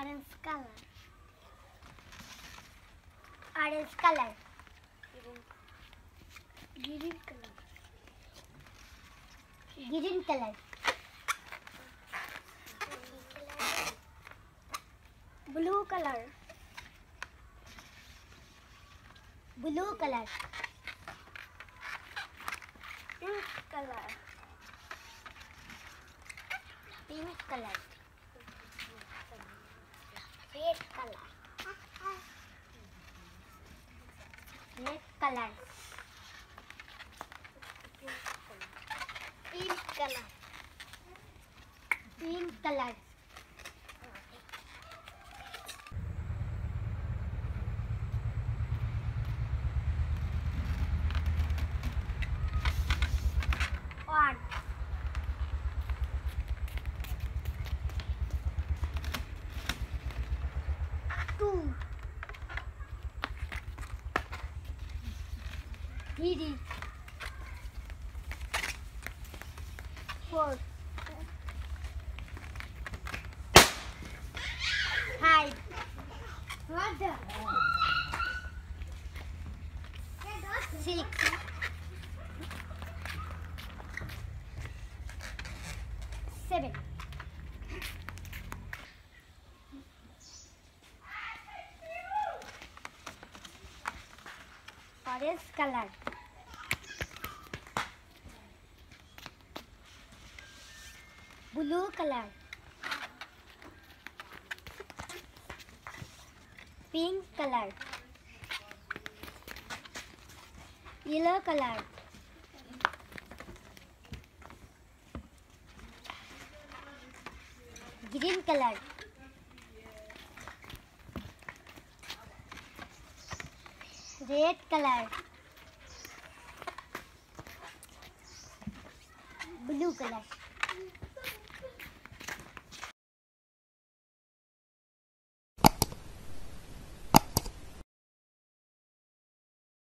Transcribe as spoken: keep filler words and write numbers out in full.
Orange color. Orange color. Green color. Green color. Blue color. Blue color. Pink color. Pink color. Red color. Red color. Pink color. Pink color. One. Two. Three. Four. Five. Six. Seven. Orange color. Blue color. Pink color. Yellow color. Green color. Red color. Blue color.